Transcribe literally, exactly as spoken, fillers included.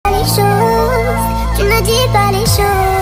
Les choses, tu ne dis pas les choses.